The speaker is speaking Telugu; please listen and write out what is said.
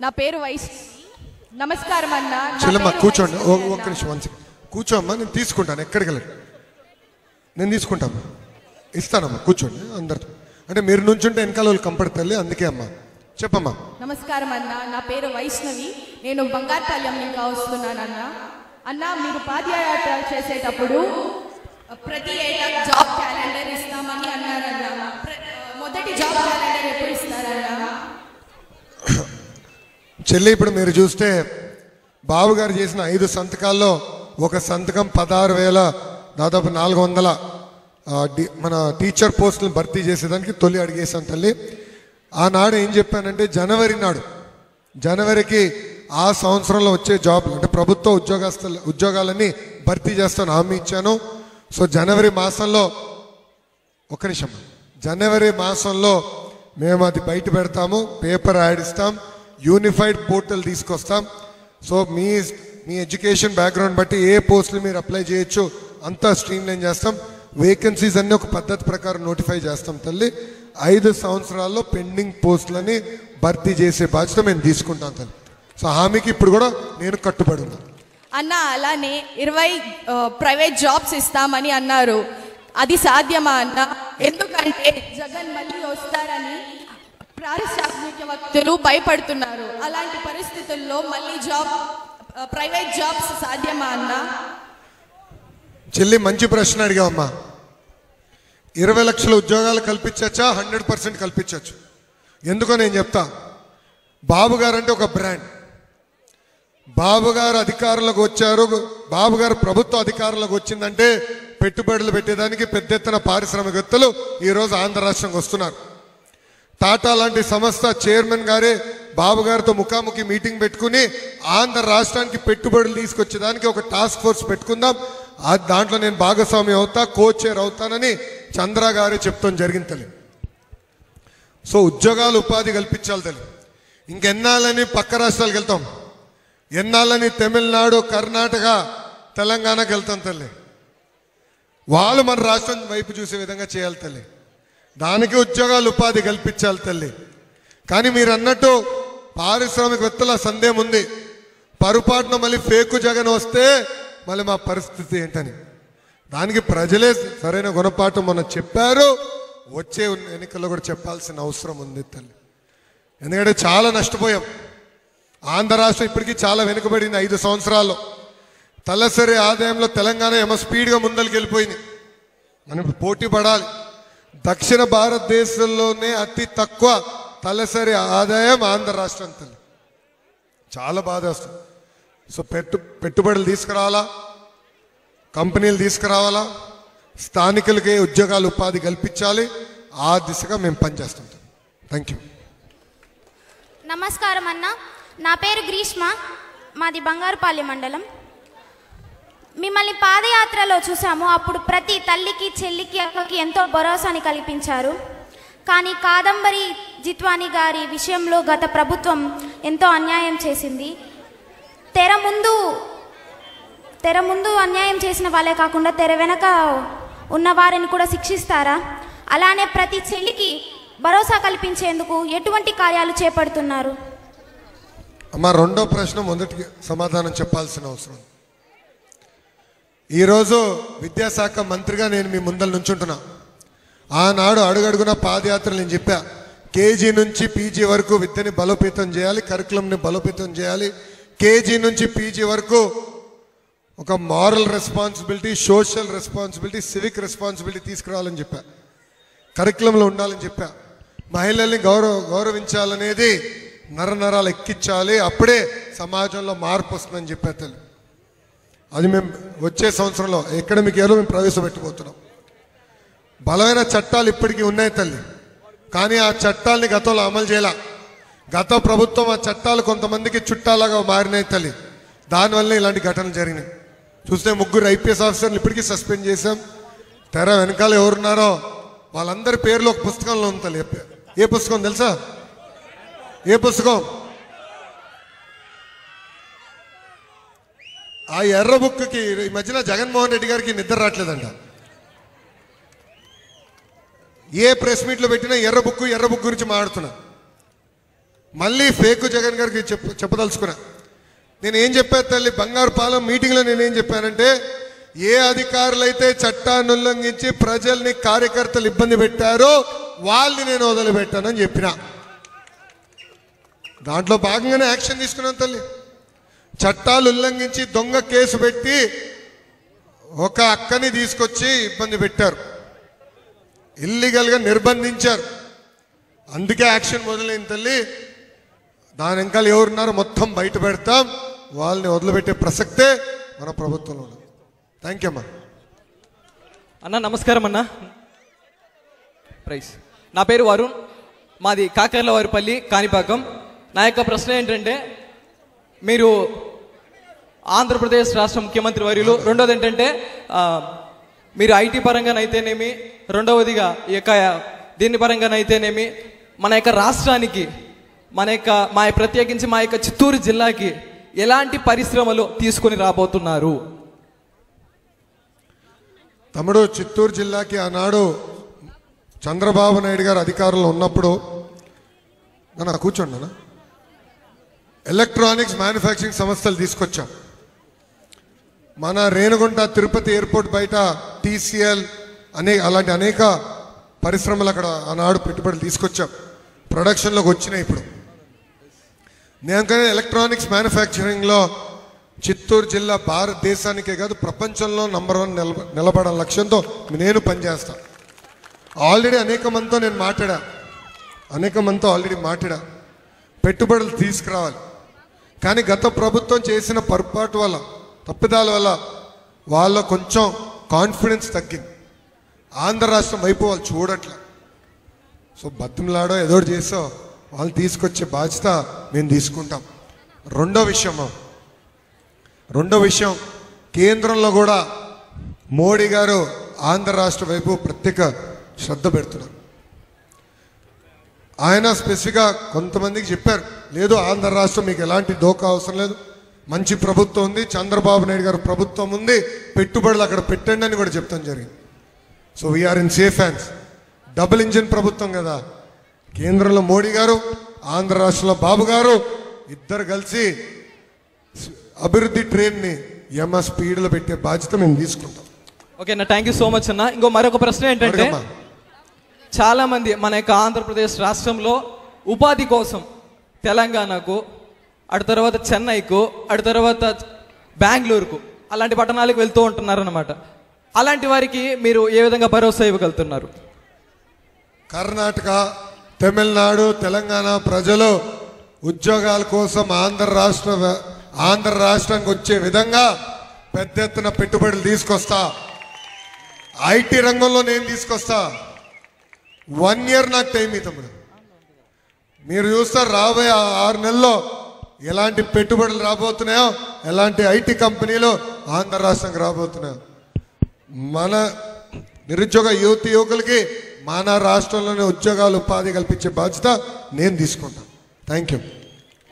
నా పేరు వైస్. నమస్కారం అన్న. చెల్లమ్మ కూర్చోండి, ఒక్క నిమిషం మంచి కూర్చోమ్మా. నేను తీసుకుంటాను, ఎక్కడికి వెళ్ళండి, నేను తీసుకుంటాను, ఇస్తానమ్మా. కూర్చోండి అందరితో. అంటే మీరు నుంచుంటే వెనకాల వాళ్ళు కంపడి తల్లి, అందుకే అమ్మా. చెప్పమ్మా. నమస్కారం అన్న. నా పేరు వైష్ణవి. నేను బంగారుపాలెం ఇంకా వస్తున్నాను అన్న. అన్న, మీరు పాదయాత్ర చేసేటప్పుడు ప్రతి ఏటా జాబ్ క్యాలెండర్ ఇస్తామని అన్నారన్న. మొదటి జాబ్ క్యాలెండర్ ఎప్పుడు ఇస్తారన్న? చెల్లి, ఇప్పుడు మీరు చూస్తే బాబు గారు చేసిన 5 సంతకాల్లో ఒక సంతకం 16,000 దాదాపు 400 మన టీచర్ పోస్టులను భర్తీ చేసేదానికి తొలి అడిగేశాను తల్లి. ఆనాడు ఏం చెప్పానంటే జనవరికి ఆ సంవత్సరంలో వచ్చే జాబ్లు అంటే ప్రభుత్వ ఉద్యోగాలన్నీ భర్తీ చేస్తాను హామీ ఇచ్చాను. సో జనవరి మాసంలో మేము అది బయట పెడతాము, పేపర్ యాడ్ ఇస్తాం, యూనిఫైడ్ పోర్టల్ తీసుకొస్తాం. సో మీ ఎడ్యుకేషన్ బ్యాక్గ్రౌండ్ బట్టి ఏ పోస్టులు మీరు అప్లై చేయొచ్చు అంతా స్ట్రీమ్లైన్ చేస్తాం. వేకెన్సీస్ అన్ని ఒక పద్ధతి ప్రకారం నోటిఫై చేస్తాం తల్లి. 5 సంవత్సరాల్లో పెండింగ్ పోస్టులని భర్తీ చేసే బాధ్యత మేము తీసుకుంటాం తల్లి. సో హామీకి ఇప్పుడు కూడా నేను కట్టుబడి ఉన్నాను అన్న. అలానే 20 ప్రైవేట్ జాబ్స్ ఇస్తామని అన్నారు. అది సాధ్యమా అన్న? ఎందుకంటే జగన్ మళ్ళీ వస్తారని పారిశ్రామికవేత్తలు భయపడుతున్నారు. అలాంటి పరిస్థితుల్లో మళ్ళీ ప్రైవేట్ జాబ్స్ సాధ్యమా అన్న? చెల్లి, మంచి ప్రశ్న అడిగావమ్మా. 20 లక్షల ఉద్యోగాలు కల్పించచ్చా? 100% కల్పించవచ్చు. ఎందుకో నేను చెప్తా. బాబు గారు అంటే ఒక బ్రాండ్. బాబు గారు అధికారంలోకి వచ్చారు, బాబు గారు ప్రభుత్వ అధికారంలోకి వచ్చిందంటే పెట్టుబడులు పెట్టేదానికి పెద్ద ఎత్తున పారిశ్రామికవేత్తలు ఈరోజు ఆంధ్ర రాష్ట్రంకి వస్తున్నారు. టాటా లాంటి సంస్థ చైర్మన్ గారే బాబు గారితో ముఖాముఖి మీటింగ్ పెట్టుకుని ఆంధ్ర రాష్ట్రానికి పెట్టుబడులు తీసుకొచ్చేదానికి ఒక టాస్క్ ఫోర్స్ పెట్టుకుందాం, దాంట్లో నేను భాగస్వామి అవుతా, కోచైర్ అవుతానని చంద్ర గారే చెప్తాం జరిగింది తల్లి. సో ఉద్యోగాలు ఉపాధి కల్పించాలి తల్లి. ఇంకెన్నాళ్ళని పక్క రాష్ట్రాలకు వెళ్తాం, ఎన్నాళ్ళని తమిళనాడు, కర్ణాటక, తెలంగాణకి వెళ్తాం తల్లి. వాళ్ళు మన రాష్ట్రం వైపు చూసే విధంగా చేయాలి తల్లి. దానికి ఉద్యోగాలు ఉపాధి కల్పించాలి తల్లి. కానీ మీరు అన్నట్టు పారిశ్రామికవేత్తల సందేహం ఉంది, పొరపాటున మళ్ళీ ఫేకు జగన్ వస్తే మళ్ళీ మా పరిస్థితి ఏంటని. దానికి ప్రజలే సరైన గుణపాఠం మొన్న చెప్పారు, వచ్చే ఎన్నికల్లో కూడా చెప్పాల్సిన అవసరం ఉంది తల్లి. ఎందుకంటే చాలా నష్టపోయాం. ఆంధ్ర రాష్ట్రం ఇప్పటికీ చాలా వెనుకబడింది. 5 సంవత్సరాల్లో తలసరి ఆదాయంలో తెలంగాణ ఏమో స్పీడ్గా ముందరికి వెళ్ళిపోయింది. మనం పోటీ పడాలి. దక్షిణ భారతదేశంలోనే అతి తక్కువ తలసరి ఆదాయం ఆంధ్ర రాష్ట్రం తల్లి. చాలా బాధ వస్తుంది. సో పెట్టుబడులు తీసుకురావాలా, కంపెనీలు తీసుకురావాలా, స్థానికులకే ఉద్యోగాలు ఉపాధి కల్పించాలి. ఆ దిశగా మేము పనిచేస్తాం. Thank you. నమస్కారం అన్న. నా పేరు గ్రీష్మ, మాది బంగారుపాలెం మండలం. మిమ్మల్ని పాదయాత్రలో చూసాము. అప్పుడు ప్రతి తల్లికి, చెల్లికి, అక్కకి ఎంతో భరోసాని కల్పించారు. కానీ కాదంబరి జిత్వాని గారి విషయంలో గత ప్రభుత్వం ఎంతో అన్యాయం చేసింది. తెర ముందు అన్యాయం చేసిన వాళ్ళే కాకుండా తెర వెనక ఉన్న వారిని కూడా శిక్షిస్తారా? అలానే ప్రతి చెల్లికి భరోసా కల్పించేందుకు ఎటువంటి కార్యాలు చేపడుతున్నారు? అమ్మా, రెండో ప్రశ్న మొదటికి సమాధానం చెప్పాల్సిన అవసరం. ఈరోజు విద్యాశాఖ మంత్రిగా నేను మీ ముందర నుంచుంటున్నా. ఆనాడు అడుగడుగున పాదయాత్రలు నేను చెప్పా, కేజీ నుంచి పీజీ వరకు విద్యని బలోపేతం చేయాలి, కరికులంని బలోపేతం చేయాలి. కేజీ నుంచి పీజీ వరకు ఒక moral responsibility, social responsibility, civic responsibility తీసుకురావాలని చెప్పా. కరికులంలో ఉండాలని చెప్పా. మహిళల్ని గౌరవించాలనేది నరాలు ఎక్కించాలి, అప్పుడే సమాజంలో మార్పు వస్తుందని చెప్పా తల్లి. అది మేము వచ్చే సంవత్సరంలో అకాడమిక్ ఇయర్లో మేము ప్రవేశపెట్టబోతున్నాం. బలమైన చట్టాలు ఇప్పటికీ ఉన్నాయి తల్లి, కానీ ఆ చట్టాలని గతంలో అమలు చేయాల. గత ప్రభుత్వం ఆ చట్టాలు కొంతమందికి చుట్టాలాగా మారినాయి తల్లి. దానివల్ల ఇలాంటి ఘటనలు జరిగినాయి. చూస్తే 3 IPS ఆఫీసర్లు ఇప్పటికీ సస్పెండ్ చేశాం. తెర వెనకాల ఎవరున్నారో వాళ్ళందరి పేర్లు ఒక పుస్తకంలో ఉంది తల్లి. ఏ పుస్తకం తెలుసా? ఏ పుస్తకం? ఆ ఎర్ర బుక్కి ఈ మధ్యన జగన్మోహన్ రెడ్డి గారికి నిద్ర రావట్లేదంట. ఏ ప్రెస్ మీట్లో పెట్టినా ఎర్ర బుక్ గురించి మాట్లాడుతున్నా. మళ్ళీ ఫేక్ జగన్ గారికి చెప్పదలుచుకున్నా. నేనేం చెప్పాను తల్లి, బంగారుపాలెం మీటింగ్లో నేనేం చెప్పానంటే, ఏ అధికారులు అయితే చట్టాన్ని ఉల్లంఘించి ప్రజల్ని కార్యకర్తలు ఇబ్బంది పెట్టారో వాళ్ళని నేను వదిలిపెట్టానని చెప్పిన. దాంట్లో భాగంగానే యాక్షన్ తీసుకున్నాను తల్లి. చట్టాలు ఉల్లంఘించి దొంగ కేసు పెట్టి ఒక అక్కని తీసుకొచ్చి ఇబ్బంది పెట్టారు, ఇల్లీగల్గా నిర్బంధించారు. అందుకే యాక్షన్ మొదలైంది తల్లి. దాని వెనకాల ఎవరున్నారో మొత్తం బయట పెడతాం. వాళ్ళని వదిలిపెట్టే ప్రసక్తే మన ప్రభుత్వంలో ఉంది. థ్యాంక్ యూ అమ్మా. అన్న నమస్కారం అన్న. ప్రైస్. నా పేరు వరుణ్, మాది కాకర్లవారిపల్లి కాణిపాకం. నా యొక్క ప్రశ్న ఏంటంటే, మీరు ఆంధ్రప్రదేశ్ రాష్ట్ర ముఖ్యమంత్రి వర్యులు, రెండోది ఏంటంటే మీరు ఐటీ పరంగానైతేనేమి, రెండవదిగా ఈ యొక్క దీని పరంగానైతేనేమి మన యొక్క రాష్ట్రానికి, ప్రత్యేకించి మా యొక్క చిత్తూరు జిల్లాకి ఎలాంటి పరిశ్రమలు తీసుకొని రాబోతున్నారు? తమ్ముడు, చిత్తూరు జిల్లాకి ఆనాడు చంద్రబాబు నాయుడు గారు అధికారంలో ఉన్నప్పుడు, నన్ను కూర్చోండి అన్న, ఎలక్ట్రానిక్స్ మ్యానుఫ్యాక్చరింగ్ సంస్థలు తీసుకొచ్చాం. మన రేణుగుంట తిరుపతి ఎయిర్పోర్ట్ బయట TCL అలాంటి అనేక పరిశ్రమలు అక్కడ ఆనాడు పెట్టుబడులు తీసుకొచ్చాం, ప్రొడక్షన్లోకి వచ్చినాయి. ఇప్పుడు నేను ఎలక్ట్రానిక్స్ మ్యానుఫ్యాక్చరింగ్లో చిత్తూరు జిల్లా భారతదేశానికే కాదు ప్రపంచంలో నంబర్ 1 నిలబడాల లక్ష్యంతో నేను పనిచేస్తాను. ఆల్రెడీ అనేక మందితో నేను మాట్లాడా, పెట్టుబడులు తీసుకురావాలి. కానీ గత ప్రభుత్వం చేసిన పొరపాటు వల్ల, తప్పిదాల వల్ల వాళ్ళ కొంచెం కాన్ఫిడెన్స్ తగ్గింది. ఆంధ్ర రాష్ట్రం వైపు వాళ్ళు చూడట్లే. సో బతిమలాడో ఏదో చేసో వాళ్ళు తీసుకొచ్చే బాధ్యత మేము తీసుకుంటాం. రెండో విషయం, కేంద్రంలో కూడా మోడీ గారు ఆంధ్ర రాష్ట్ర వైపు ప్రత్యేక శ్రద్ధ పెడుతున్నారు. ఆయన స్పెసిఫిక్గా కొంతమందికి చెప్పారు, లేదు ఆంధ్ర రాష్ట్రం మీకు ఎలాంటి దోకా అవసరం లేదు, మంచి ప్రభుత్వం ఉంది, చంద్రబాబు నాయుడు గారు ప్రభుత్వం ఉంది, పెట్టుబడులు అక్కడ పెట్టండి అని కూడా చెప్తాం జరిగింది. So we're in safe hands. Double engine ప్రభుత్వం కదా, కేంద్రంలో మోడీ గారు, ఆంధ్ర రాష్ట్రంలో బాబు గారు ఇద్దరు కలిసి అభివృద్ధి ట్రైన్ని స్పీడ్లో పెట్టే బాధ్యత మేము తీసుకుంటాం. ఓకే అన్న, థ్యాంక్ యూ సో మచ్ అన్న. ఇంకో మరొక ప్రశ్న ఏంటంటే, చాలా మంది మన యొక్క ఆంధ్రప్రదేశ్ రాష్ట్రంలో ఉపాధి కోసం తెలంగాణకు, అటు తర్వాత చెన్నైకు, అటు తర్వాత బెంగళూరుకు, అలాంటి పట్టణాలకు వెళ్తూ ఉంటున్నారన్నమాట. అలాంటి వారికి మీరు ఏ విధంగా భరోసా ఇవ్వగలుగుతున్నారు? కర్ణాటక, తమిళనాడు, తెలంగాణ ప్రజలు ఉద్యోగాల కోసం ఆంధ్ర రాష్ట్రానికి వచ్చే విధంగా పెద్ద ఎత్తున పెట్టుబడులు తీసుకొస్తా. ఐటీ రంగంలో నేను తీసుకొస్తా. 1 year నాకు టైం ఇవ్వము. మీరు చూస్తారు రాబోయే 6 నెలల్లో ఎలాంటి పెట్టుబడులు రాబోతున్నాయో, ఎలాంటి ఐటీ కంపెనీలు ఆంధ్ర రాష్ట్రానికి రాబోతున్నాయో. మన నిరుద్యోగ యువకులకి మన రాష్ట్రంలోనే ఉద్యోగాలు, ఉపాధి కల్పించే బాధ్యత నేను తీసుకుంటాను. Thank you.